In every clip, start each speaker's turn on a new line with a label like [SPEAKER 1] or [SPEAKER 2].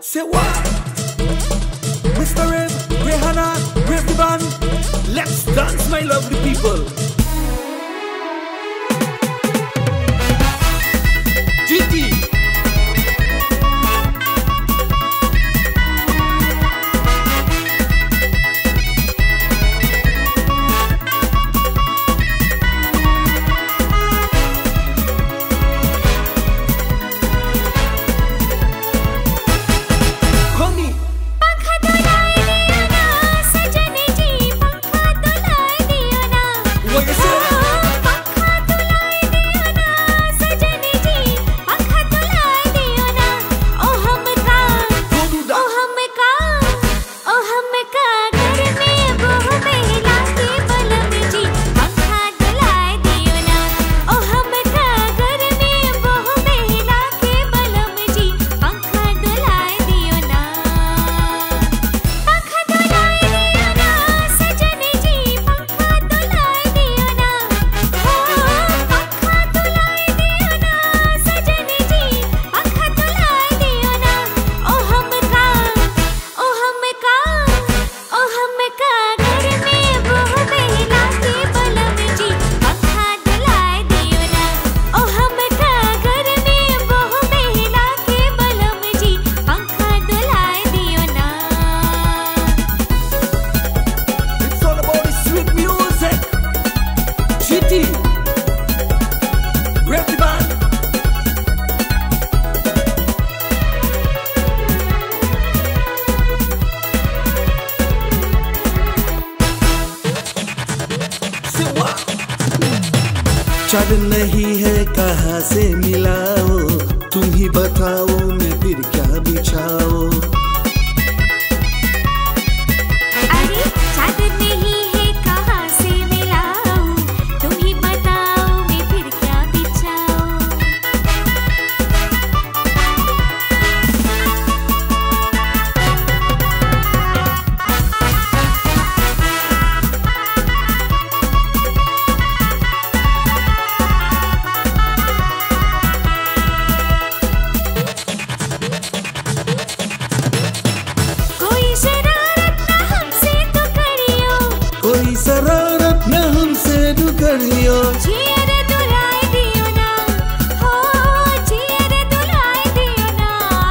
[SPEAKER 1] Say what? Mr. Rave, Reehanna, Rave the band. Let's dance, my lovely people. GT.
[SPEAKER 2] चल नहीं है कहाँ से मिलाओ, तुम ही बताओ मैं फिर क्या बिछाओ।
[SPEAKER 3] अरे चाँद नहीं है कहाँ से मिलाओ, तुम ही बताओ मैं फिर क्या बिछाओ।
[SPEAKER 2] शरारत न हमसे तू करियो,
[SPEAKER 3] जियरे दुलाए दियो ना, हो जियरे दुलाए दियो ना।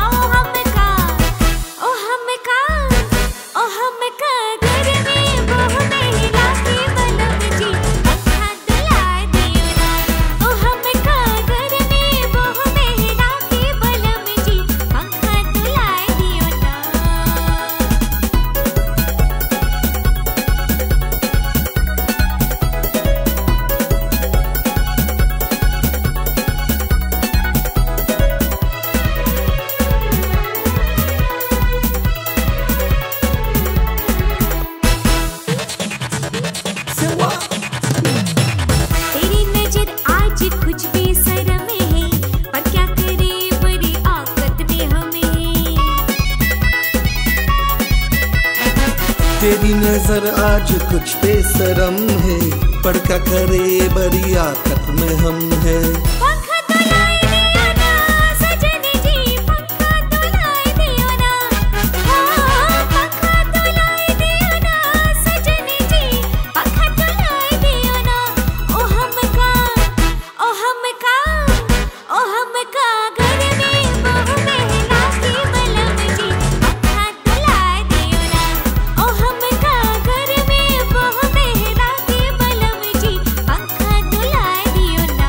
[SPEAKER 3] ओ हमका घर में बहू महिला के बलम जी, पंखा दुलाए दियो ना। ओ हमका घर में बहू महिला के बलम जी, पंखा दुलाए दियो ना। तेरी नजर आज कुछ भी शर्म है, पर क्या करे बड़ी आकत में हमें।
[SPEAKER 2] तेरी नजर आज कुछ बेशरम है, पर क्या करे बड़ी आकत में हम है।
[SPEAKER 3] पंखा दुलाए दियो ना सजन जी, पंखा दुलाए दियो ना, हो पंखा दुलाए दियो ना सजन जी, पंखा दुलाए दियो ना। ओ हमका घर में बहू महिला के बलम जी, पंखा दुलाए दियो ना। ओ हमका घर में बहू महिला के बलम जी, पंखा दुलाए दियो ना।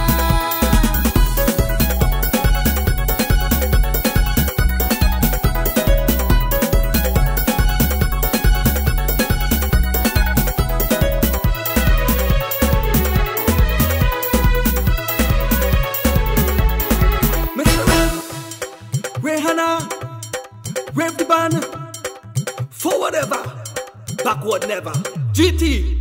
[SPEAKER 1] Mr. Rave, Reehanna, Rave the band. Forward ever, backward never. GT.